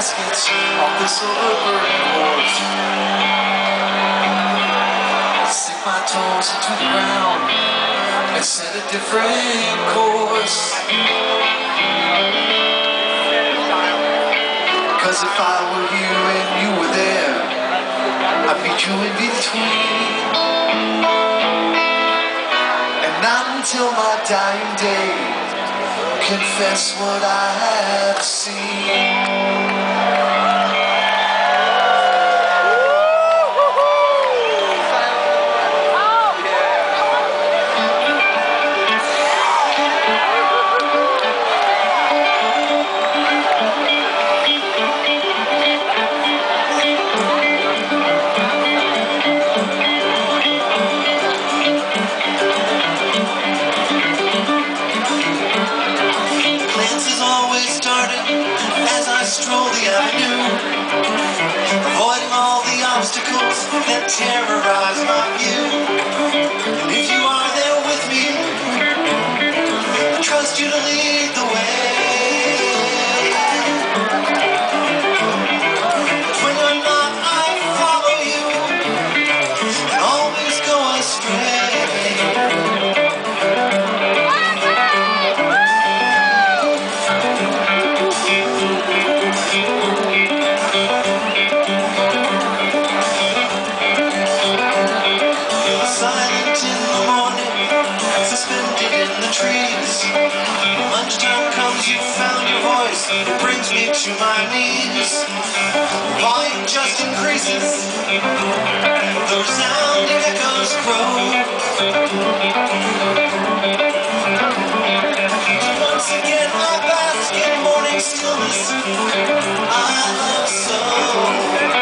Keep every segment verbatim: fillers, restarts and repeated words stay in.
baskets on the silver burning wharf. Sink my toes into the ground and set a different course. Cause if I were you and you were there, I'd meet you in between. And not until my dying day confess what I have seen. Stroll the avenue, avoiding all the obstacles that terrorize my view. And if you are there with me, I trust you to lead the way. But when you're not, I follow you and always go astray. Lunchtime comes, you found your voice, it brings me to my knees. Volume just increases, the resounding echoes grow. Once again I bask in morning stillness, I love so.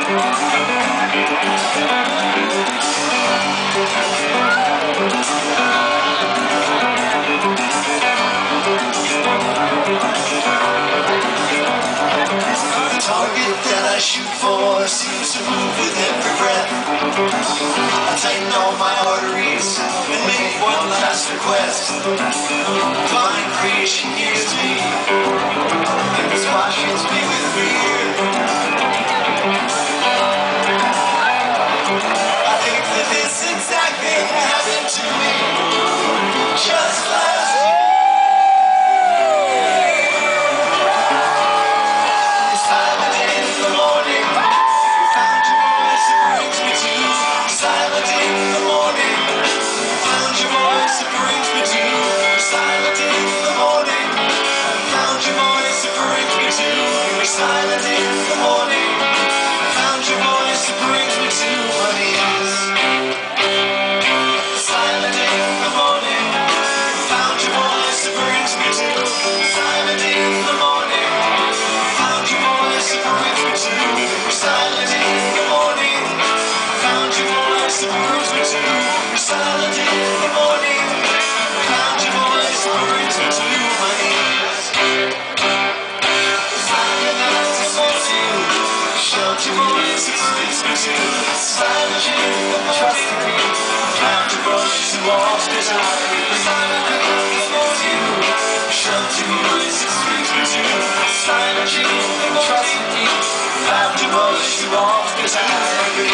Target that I shoot for seems to move with every breath. I tighten all my arteries and make one last request. Divine creation hears me and washes me with fear. I think that this exact thing happened to me just last year. Silent in the morning, found your voice that brings me to my knees. Silent in the morning, found your voice that brings me to. Silent in the morning, found your voice that brings me to. Silent in the morning, found your voice that brings me to. Silent in the morning, found your voice that brings me to my knees. Shout your voice, it speaks me to the silent in the morning. Found your voice and walks beside me. Silent in the morning. Shout your voice, it speaks me to the silent in the morning. Found your voice and walks beside me.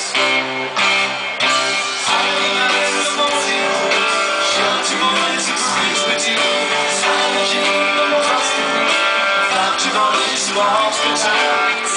Silent in the morning. Shout your voice, it speaks me to the silent in the morning. Found your voice and walks beside me.